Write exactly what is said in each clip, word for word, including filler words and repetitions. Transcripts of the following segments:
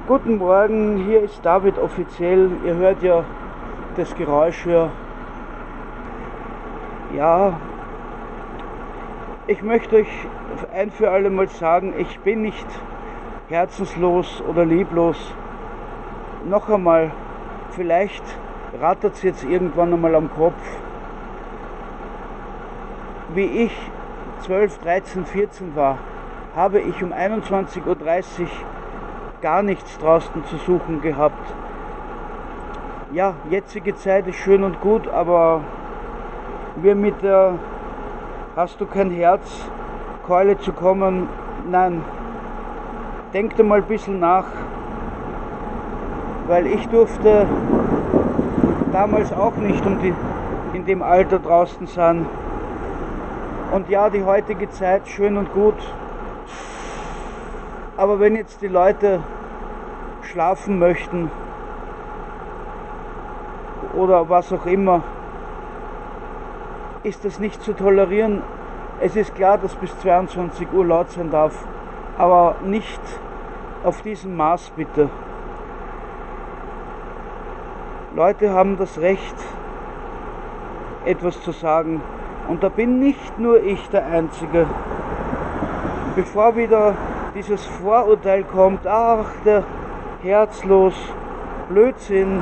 Guten Morgen, hier ist David offiziell. Ihr hört ja das Geräusch hier. Ja, ich möchte euch ein für alle Mal sagen, ich bin nicht herzenslos oder lieblos. Noch einmal, vielleicht rattert es jetzt irgendwann einmal am Kopf, wie ich zwölf, dreizehn, vierzehn war, habe ich um einundzwanzig Uhr dreißig gar nichts draußen zu suchen gehabt. Ja, jetzige Zeit ist schön und gut, aber wir mit der "Hast du kein Herz" Keule zu kommen, nein, denkt einmal ein bisschen nach, weil ich durfte damals auch nicht um die, in dem Alter draußen sein. Und ja, die heutige Zeit schön und gut, aber wenn jetzt die Leute schlafen möchten oder was auch immer, ist das nicht zu tolerieren. Es ist klar, dass bis zweiundzwanzig Uhr laut sein darf, aber nicht auf diesem Maß bitte. Leute haben das Recht, etwas zu sagen, und da bin nicht nur ich der Einzige. Bevor wieder dieses Vorurteil kommt, ach, der herzlos, Blödsinn.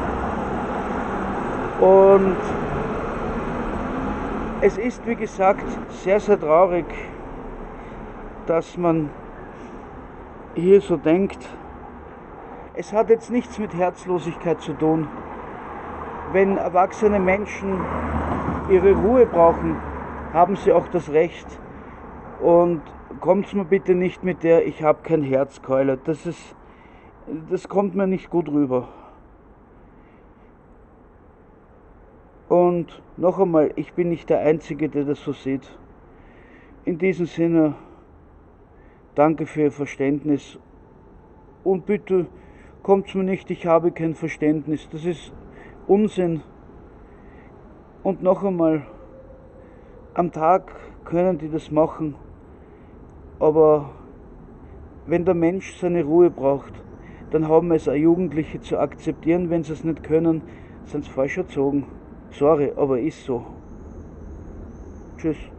Und es ist, wie gesagt, sehr, sehr traurig, dass man hier so denkt. Es hat jetzt nichts mit Herzlosigkeit zu tun. Wenn erwachsene Menschen ihre Ruhe brauchen, haben sie auch das Recht. Und kommt mir bitte nicht mit der "Ich habe kein Herz" Keule. Das ist, das kommt mir nicht gut rüber. Und noch einmal, ich bin nicht der Einzige, der das so sieht. In diesem Sinne, danke für Ihr Verständnis. Und bitte kommt mir nicht, ich habe kein Verständnis. Das ist Unsinn. Und noch einmal, am Tag können die das machen. Aber wenn der Mensch seine Ruhe braucht, dann haben es auch Jugendliche zu akzeptieren. Wenn sie es nicht können, sind sie falsch erzogen. Sorry, aber ist so. Tschüss.